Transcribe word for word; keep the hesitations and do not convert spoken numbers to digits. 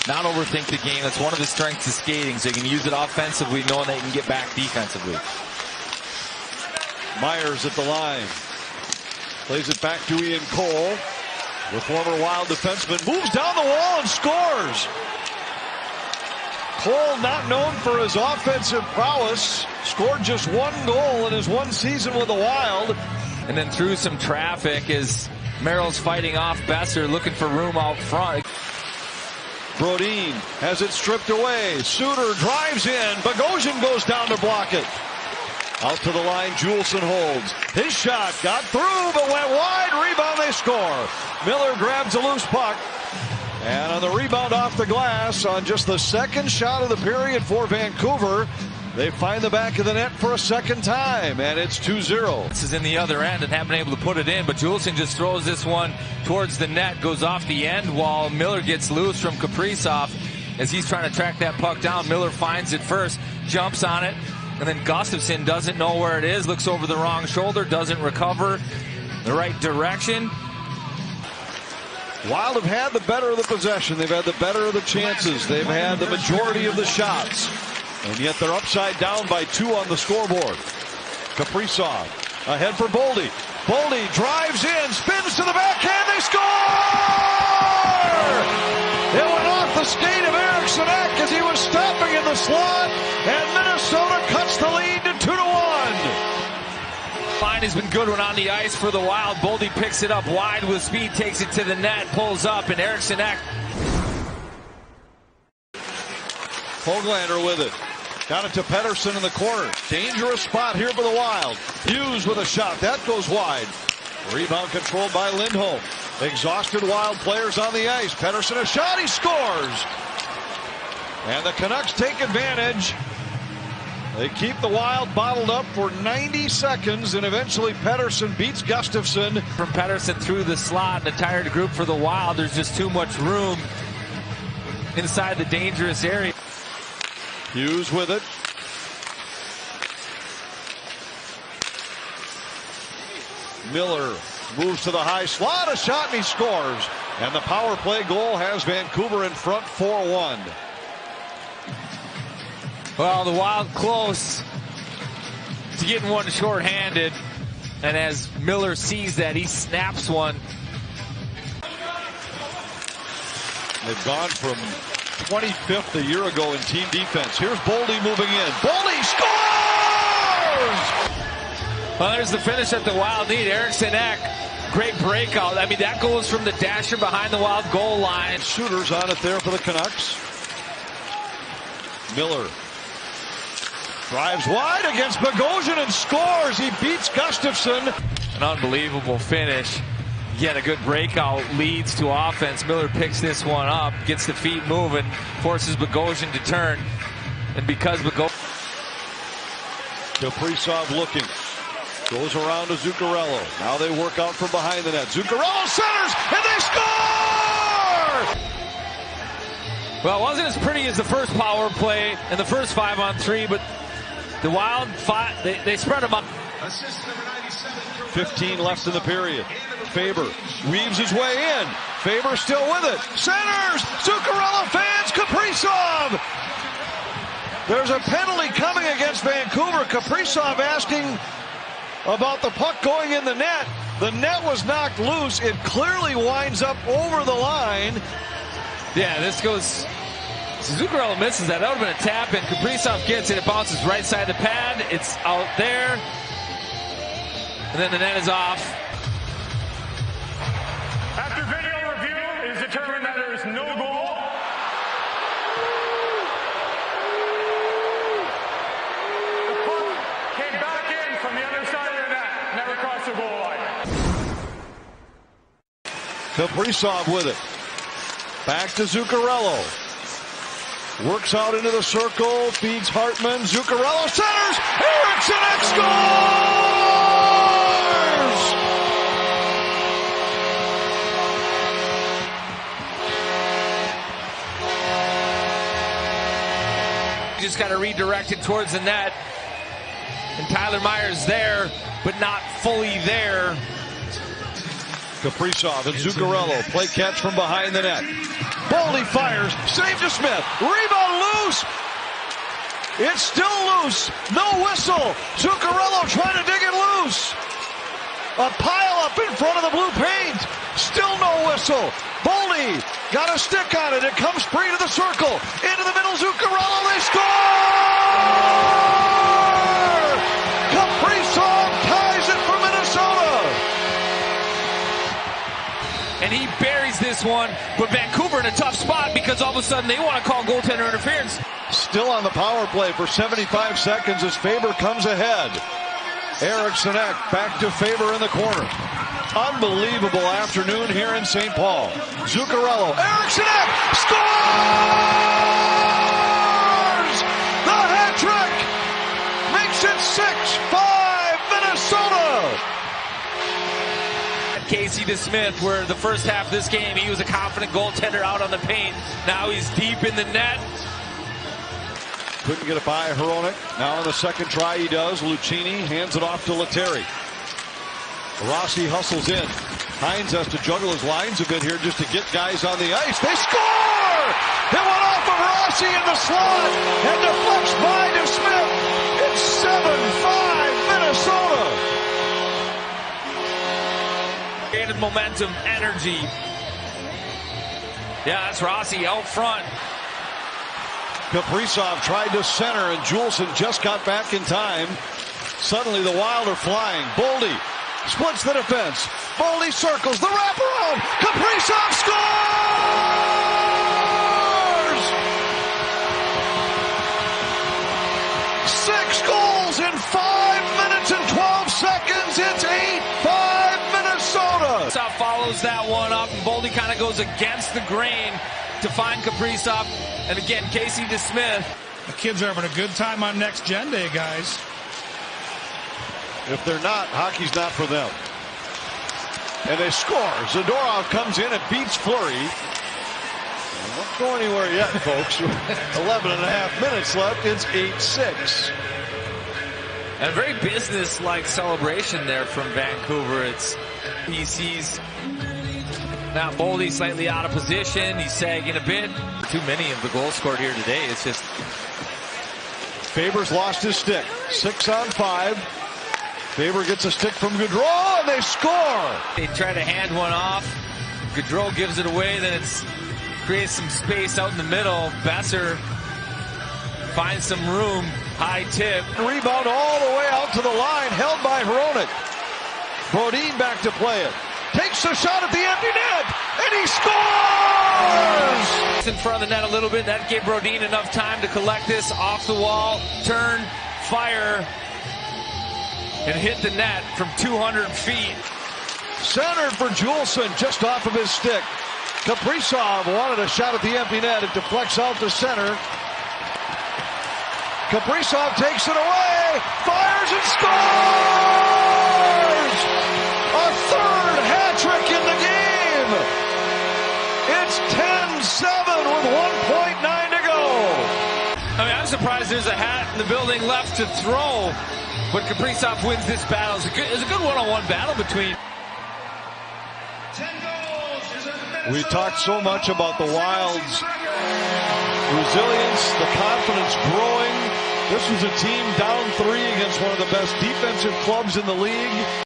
not overthink the game. That's one of his strengths is skating, so he can use it offensively, knowing that he can get back defensively. Myers at the line. Plays it back to Ian Cole. The former Wild defenseman moves down the wall and scores. Cole, not known for his offensive prowess, scored just one goal in his one season with the Wild. And then through some traffic as Merrill's fighting off Besser, looking for room out front. Brodin has it stripped away. Suter drives in. Bogosian goes down to block it. Out to the line, Juleson holds. His shot got through, but went wide. Rebound, they score. Miller grabs a loose puck. And on the rebound off the glass, on just the second shot of the period for Vancouver, they find the back of the net for a second time, and it's two zero. This is in the other end and haven't been able to put it in, but Juleson just throws this one towards the net, goes off the end while Miller gets loose from Kaprizov. As he's trying to track that puck down, Miller finds it first, jumps on it, and then Gustafsson doesn't know where it is, looks over the wrong shoulder, doesn't recover the right direction. Wild have had the better of the possession. They've had the better of the chances. They've had the majority of the shots. And yet they're upside down by two on the scoreboard. Kaprizov ahead for Boldy. Boldy drives in, spins to the backhand, they score! It went off the skate of Eriksson Ek as he was stopping in the slot, and Minnesota cuts the lead to two to one. Line has been good one on the ice for the Wild. Boldy picks it up wide with speed, takes it to the net, pulls up, and Eriksson Ek. Höglander with it. Got it to Pettersson in the corner. Dangerous spot here for the Wild. Hughes with a shot. That goes wide. Rebound controlled by Lindholm. Exhausted Wild players on the ice. Pettersson a shot. He scores. And the Canucks take advantage. They keep the Wild bottled up for ninety seconds, and eventually Pettersson beats Gustafsson. From Pettersson through the slot, and a tired group for the Wild. There's just too much room inside the dangerous area. Hughes with it. Miller moves to the high slot, a shot, and he scores. And the power play goal has Vancouver in front four one. Well, the Wild close to getting one shorthanded. And as Miller sees that, he snaps one. They've gone from twenty-fifth a year ago in team defense. Here's Boldy moving in. Boldy scores! Well, there's the finish that the Wild need. Eriksson Ek, great breakout. I mean, that goes from the dasher behind the Wild goal line. Shooters on it there for the Canucks. Miller drives wide against Bogosian and scores. He beats Gustafsson. An unbelievable finish. Yet a good breakout leads to offense. Miller picks this one up, gets the feet moving, forces Bogosian to turn. And because Bogosian... Kaprizov looking. Goes around to Zuccarello. Now they work out from behind the net. Zuccarello centers, and they score! Well, it wasn't as pretty as the first power play and the first five on three, but the Wild, five, they, they spread them up. fifteen left in the period. Faber weaves his way in. Faber still with it. Centers! Zuccarello fans! Kaprizov! There's a penalty coming against Vancouver. Kaprizov asking about the puck going in the net. The net was knocked loose. It clearly winds up over the line. Yeah, this goes... Zuccarello misses that. That would have been a tap in. Kaprizov gets it. It bounces right side the pad. It's out there. And then the net is off. After video review, it is determined that there is no goal. The puck came back in from the other side of the net, never crossed the goal line. Kaprizov with it. Back to Zuccarello. Works out into the circle, feeds Hartman. Zuccarello centers. Eriksson Ek scores! Just got to redirect it towards the net. And Tyler Myers there, but not fully there. Kaprizov and Zuccarello play catch from behind the net. Boldy fires, save to Smith, rebound loose. It's still loose, no whistle. Zuccarello trying to dig it loose. A pile up in front of the blue paint, still no whistle. Boldy got a stick on it, it comes free to the circle, into the middle, Zuccarello, they score! Kaprizov ties it for Minnesota. And he buries this one, but Vancouver in a tough spot because all of a sudden they want to call goaltender interference. Still on the power play for seventy-five seconds as Faber comes ahead. Eriksson back to Faber in the corner. Unbelievable afternoon here in Saint Paul. Zuccarello, Eriksson scores! The hat trick makes it six five Minnesota. Casey DeSmith, where the first half of this game, he was a confident goaltender out on the paint. Now he's deep in the net. Couldn't get it by Hronek. Now on the second try he does. Lucchini hands it off to Lettieri. Rossi hustles in. Hines has to juggle his lines a bit here just to get guys on the ice. They score! It went off of Rossi in the slot and deflects by DeSmith. It's seven five Minnesota. Created momentum, energy. Yeah, that's Rossi out front. Kaprizov tried to center and Juleson just got back in time. Suddenly the Wild are flying. Boldy splits the defense. Boldy circles the wraparound. Kaprizov scores! Six goals in five minutes and twelve seconds. It's eight five Minnesota. Kaprizov follows that one up, and Boldy kind of goes against the grain to find Kaprizov. And again, Casey DeSmith. The kids are having a good time on Next Gen Day, guys. If they're not, hockey's not for them. And they score. Zadorov comes in and beats Fleury. Won't go anywhere yet, folks. eleven and a half minutes left. It's eight six. And a very business-like celebration there from Vancouver. It's he sees now Boldy slightly out of position. He's sagging a bit. Too many of the goals scored here today. It's just Faber's lost his stick. Six on five. Faber gets a stick from Gaudreau, and they score. They try to hand one off. Gaudreau gives it away. Then it's creates some space out in the middle. Besser finds some room. High tip. Rebound all the way out to the line, held by Hronek. Brodin back to play it. Takes a shot at the empty net, and he scores! In front of the net a little bit. That gave Brodin enough time to collect this off the wall, turn, fire, and hit the net from two hundred feet. Centered for Juleson, just off of his stick. Kaprizov wanted a shot at the empty net. It deflects out to center. Kaprizov takes it away, fires and scores! A third hat trick in the game! It's ten seven with one point nine to go. I mean, I'm surprised there's a hat in the building left to throw, but Kaprizov wins this battle. It's a good, it's a good one-on-one battle between. We talked so much about the Wild's resilience, the confidence growing. This was a team down three against one of the best defensive clubs in the league.